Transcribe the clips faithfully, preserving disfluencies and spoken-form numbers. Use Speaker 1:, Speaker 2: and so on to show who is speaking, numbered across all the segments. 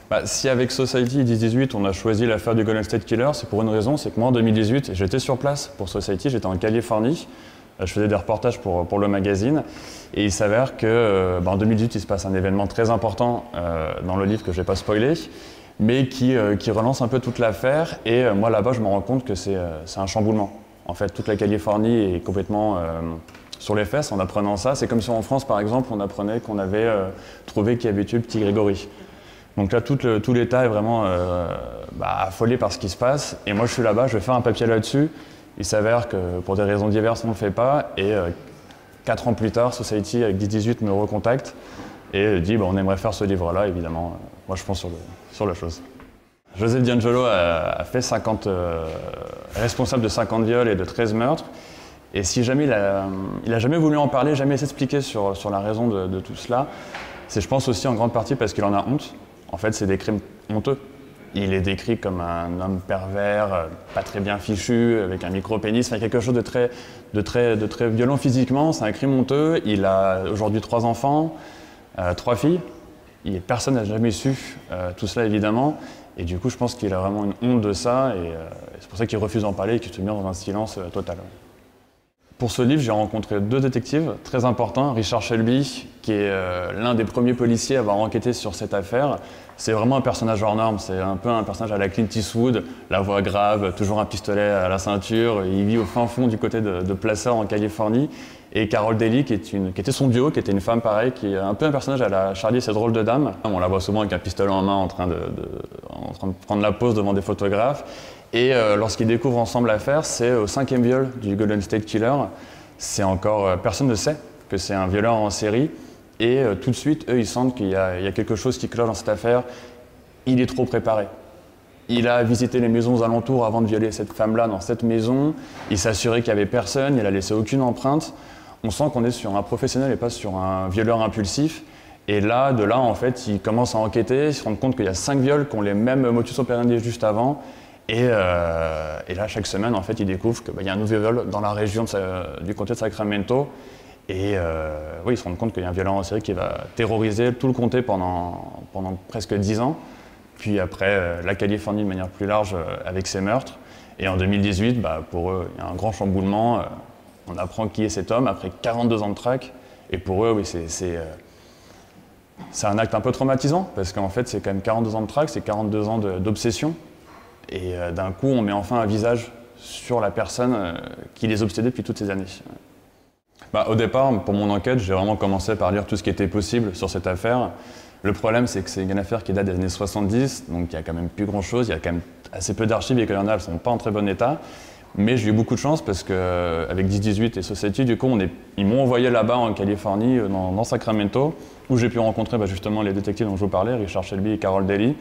Speaker 1: Bah, si avec Society dix dix-huit on a choisi l'affaire du Golden State Killer, c'est pour une raison, c'est que moi en deux mille dix-huit j'étais sur place pour Society, j'étais en Californie, je faisais des reportages pour, pour le magazine et il s'avère que euh, bah, en deux mille dix-huit il se passe un événement très important euh, dans le livre que je ne vais pas spoiler, mais qui, euh, qui relance un peu toute l'affaire et euh, moi là-bas je me rends compte que c'est euh, un chamboulement. En fait toute la Californie est complètement euh, sur les fesses en apprenant ça, c'est comme si en France par exemple on apprenait qu'on avait euh, trouvé qui avait tué le petit Grégory. Donc là, tout, le, tout l'État est vraiment euh, bah, affolé par ce qui se passe. Et moi, je suis là-bas, je vais faire un papier là-dessus. Il s'avère que pour des raisons diverses, on ne le fait pas. Et euh, quatre ans plus tard, Society avec dix dix-huit me recontacte et dit bah, on aimerait faire ce livre-là, évidemment. Moi, je pense sur, le, sur la chose. Joseph DeAngelo a, a fait cinquante, euh, responsable de cinquante viols et de treize meurtres. Et si jamais il a, il a jamais voulu en parler, jamais s'expliquer sur, sur la raison de, de tout cela, c'est je pense aussi en grande partie parce qu'il en a honte. En fait, c'est des crimes honteux. Il est décrit comme un homme pervers, pas très bien fichu, avec un micro-pénis, enfin, quelque chose de très, de, très, de très violent physiquement. C'est un crime honteux. Il a aujourd'hui trois enfants, euh, trois filles. Il, personne n'a jamais su euh, tout cela, évidemment. Et du coup, je pense qu'il a vraiment une honte de ça. Et, euh, et c'est pour ça qu'il refuse d'en parler et qu'il se met dans un silence euh, total. Pour ce livre, j'ai rencontré deux détectives très importants. Richard Shelby, qui est euh, l'un des premiers policiers à avoir enquêté sur cette affaire. C'est vraiment un personnage hors norme, c'est un peu un personnage à la Clint Eastwood, la voix grave, toujours un pistolet à la ceinture. Il vit au fin fond du côté de, de Placer en Californie. Et Carol Daly, qui, est une, qui était son duo, qui était une femme pareille, qui est un peu un personnage à la Charlie et ses drôles de dames. On la voit souvent avec un pistolet en main en train de, de, en train de prendre la pose devant des photographes. Et euh, lorsqu'ils découvrent ensemble l'affaire, c'est au cinquième viol du Golden State Killer. C'est encore, euh, personne ne sait que c'est un violeur en série. Et euh, tout de suite, eux, ils sentent qu'il y, y a quelque chose qui cloche dans cette affaire. Il est trop préparé. Il a visité les maisons aux alentours avant de violer cette femme-là dans cette maison. Il s'assurait qu'il n'y avait personne, il a laissé aucune empreinte. On sent qu'on est sur un professionnel et pas sur un violeur impulsif. Et là, de là, en fait, ils commencent à enquêter, ils se rendent compte qu'il y a cinq viols qui ont les mêmes motus operandi juste avant. Et, euh, et là, chaque semaine, en fait, ils découvrent qu'il bah, y a un nouveau viol dans la région de sa, du comté de Sacramento. Et euh, oui, ils se rendent compte qu'il y a un violeur en série qui va terroriser tout le comté pendant, pendant presque dix ans. Puis après, euh, la Californie de manière plus large euh, avec ses meurtres. Et en deux mille dix-huit, bah, pour eux, il y a un grand chamboulement. Euh, on apprend qui est cet homme après quarante-deux ans de traque. Et pour eux, oui, c'est c'est euh, un acte un peu traumatisant, parce qu'en fait, c'est quand même quarante-deux ans de traque, c'est quarante-deux ans d'obsession. Et euh, d'un coup, on met enfin un visage sur la personne euh, qui les obsédait depuis toutes ces années. Bah, au départ, pour mon enquête, j'ai vraiment commencé par lire tout ce qui était possible sur cette affaire. Le problème, c'est que c'est une affaire qui date des années soixante-dix, donc il n'y a quand même plus grand-chose, il y a quand même assez peu d'archives et qu'il y en a, elles ne sont pas en très bon état. Mais j'ai eu beaucoup de chance parce qu'avec dix dix-huit et Society, du coup, on est, ils m'ont envoyé là-bas en Californie, dans, dans Sacramento, où j'ai pu rencontrer bah, justement les détectives dont je vous parlais, Richard Shelby et Carol Daly,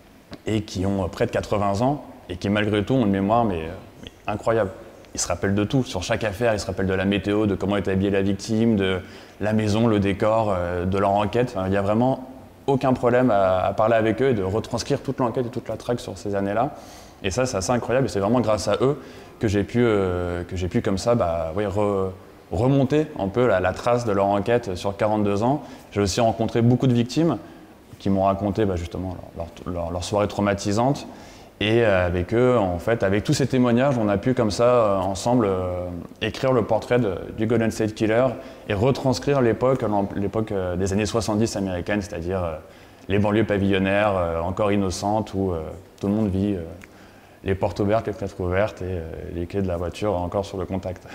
Speaker 1: et qui ont près de quatre-vingts ans, et qui malgré tout ont une mémoire mais, mais incroyable. Ils se rappellent de tout, sur chaque affaire, ils se rappellent de la météo, de comment était habillée la victime, de la maison, le décor, euh, de leur enquête. Enfin, il n'y a vraiment aucun problème à, à parler avec eux et de retranscrire toute l'enquête et toute la traque sur ces années-là. Et ça, c'est assez incroyable, et c'est vraiment grâce à eux que j'ai pu, euh, que j'ai pu comme ça bah, oui, re, remonter un peu la, la trace de leur enquête sur quarante-deux ans. J'ai aussi rencontré beaucoup de victimes qui m'ont raconté bah, justement leur, leur, leur, leur soirée traumatisante. Et avec eux, en fait, avec tous ces témoignages, on a pu comme ça, euh, ensemble, euh, écrire le portrait de, du Golden State Killer et retranscrire l'époque, l'époque euh, des années soixante-dix américaines, c'est-à-dire euh, les banlieues pavillonnaires, euh, encore innocentes, où euh, tout le monde vit euh, les portes ouvertes, les fenêtres ouvertes et euh, les clés de la voiture encore sur le contact.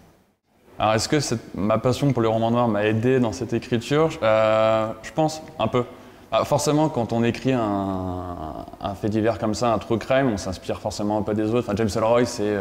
Speaker 1: Alors, est-ce que cette, ma passion pour les romans noirs m'a aidé dans cette écriture? euh, Je pense, un peu. Ah, forcément, quand on écrit un, un fait divers comme ça, un true crime, on s'inspire forcément un peu des autres. Enfin, James Ellroy,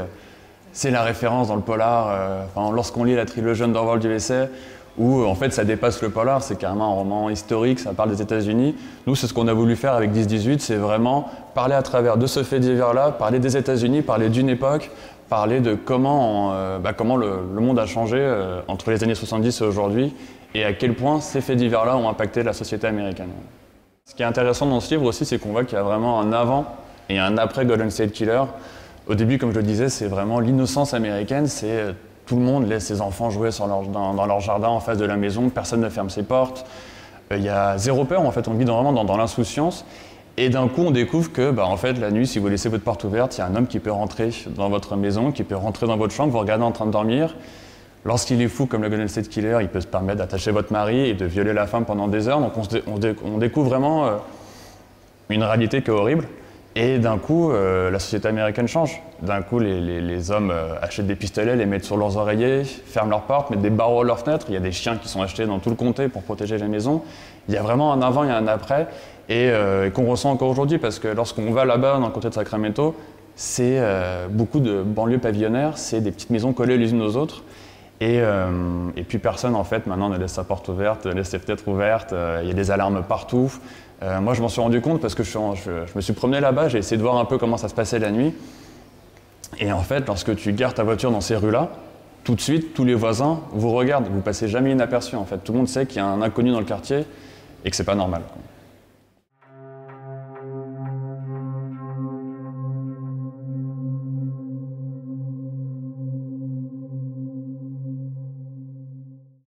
Speaker 1: c'est la référence dans le polar. Euh, enfin, lorsqu'on lit la trilogie Underworld U S A, où en fait ça dépasse le polar, c'est carrément un roman historique, ça parle des États-Unis. Nous, c'est ce qu'on a voulu faire avec dix dix-huit, c'est vraiment parler à travers de ce fait divers-là, parler des États-Unis, parler d'une époque, parler de comment, euh, bah, comment le, le monde a changé euh, entre les années soixante-dix et aujourd'hui, et à quel point ces faits divers-là ont impacté la société américaine. Ce qui est intéressant dans ce livre aussi, c'est qu'on voit qu'il y a vraiment un avant et un après Golden State Killer. Au début, comme je le disais, c'est vraiment l'innocence américaine, c'est tout le monde laisse ses enfants jouer sur leur, dans, dans leur jardin en face de la maison, personne ne ferme ses portes. Il y a zéro peur, en fait, on vit vraiment dans, dans l'insouciance. Et d'un coup, on découvre que, bah, en fait, la nuit, si vous laissez votre porte ouverte, il y a un homme qui peut rentrer dans votre maison, qui peut rentrer dans votre chambre, vous regarder en train de dormir. Lorsqu'il est fou, comme le Golden State Killer, il peut se permettre d'attacher votre mari et de violer la femme pendant des heures. Donc on, se dé on, dé on découvre vraiment euh, une réalité qui est horrible. Et d'un coup, euh, la société américaine change. D'un coup, les, les, les hommes euh, achètent des pistolets, les mettent sur leurs oreillers, ferment leurs portes, mettent des barreaux à leurs fenêtres. Il y a des chiens qui sont achetés dans tout le comté pour protéger les maisons. Il y a vraiment un avant et un après, et, euh, et qu'on ressent encore aujourd'hui, parce que lorsqu'on va là-bas, dans le comté de Sacramento, c'est euh, beaucoup de banlieues pavillonnaires, c'est des petites maisons collées les unes aux autres. Et, euh, et puis personne, en fait, maintenant ne laisse sa porte ouverte, ne laisse ses fenêtres ouvertes, euh, il y a des alarmes partout. Euh, moi, je m'en suis rendu compte parce que je, suis en, je, je me suis promené là-bas, j'ai essayé de voir un peu comment ça se passait la nuit. Et en fait, lorsque tu gares ta voiture dans ces rues-là, tout de suite, tous les voisins vous regardent, vous passez jamais inaperçu, en fait. Tout le monde sait qu'il y a un inconnu dans le quartier et que c'est pas normal, quoi.